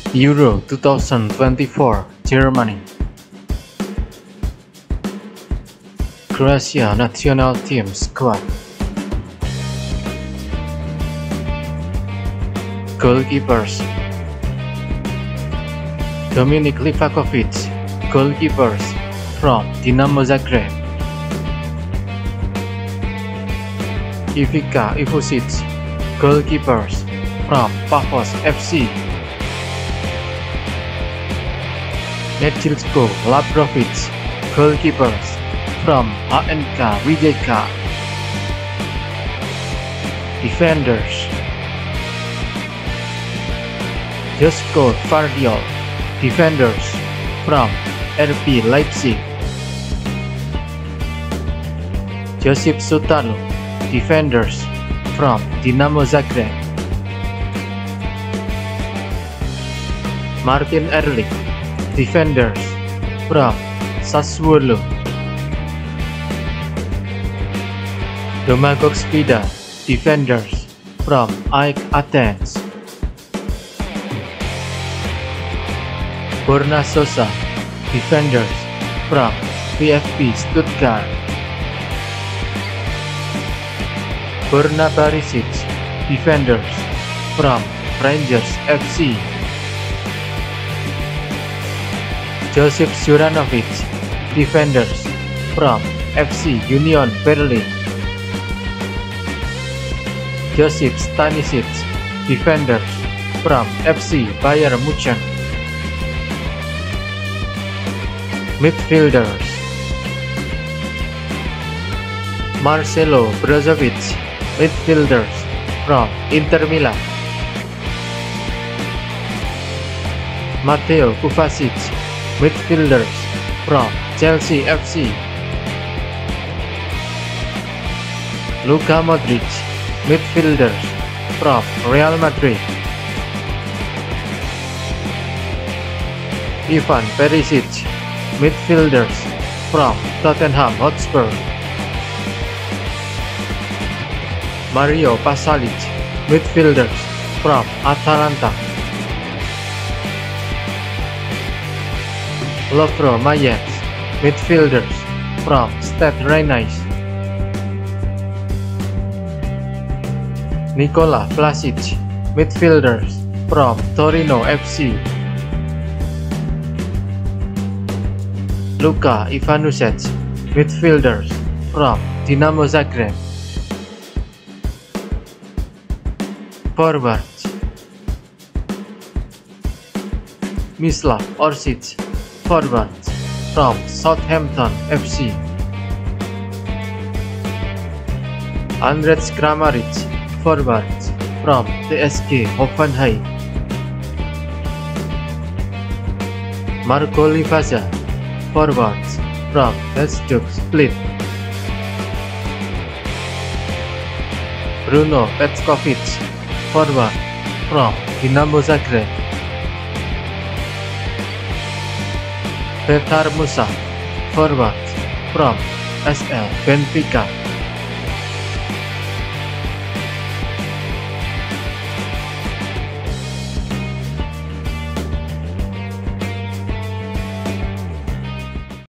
Euro 2024 Germany. Croatia national team squad. Goalkeepers: Dominik Livakovic, goalkeepers from Dinamo Zagreb. Ivica Ivusic, goalkeepers from Pafos FC. Nedjeljko Labrovic, goalkeepers from HNK Rijeka. Defenders: Josko Gvardiol, defenders from RB Leipzig. Josip Sutarlo, defenders from Dinamo Zagreb. Martin Ehrlich, defenders from Sassuolo. Domagoj Spida, defenders from AEK Athens. Borna Sosa, defenders from VfB Stuttgart. Borna Barisic, defenders from Rangers FC. Josip Juranovic, defenders from FC Union Berlin. Josip Stanisic, defenders from FC Bayern Munchen. Midfielders: Marcelo Brozovic, midfielders from Inter Milan. Mateo Kovacic, midfielders from Chelsea FC. Luka Modric, midfielders from Real Madrid. Ivan Perisic, midfielders from Tottenham Hotspur. Mario Pasalic, midfielders from Atalanta. Lovro Mayev, midfielders from Stade Rennais. Nikola Vlasic, midfielders from Torino FC. Luka Ivanusec, midfielders from Dinamo Zagreb. Forwards: Mislav Orsic, forwards from Southampton FC. Andrej Kramaric, forwards from TSG Hoffenheim. Marco Livaza, forwards from Hajduk Split. Bruno Petkovic, forward from Dinamo Zagreb. Petar Musa, forward from SL Benfica.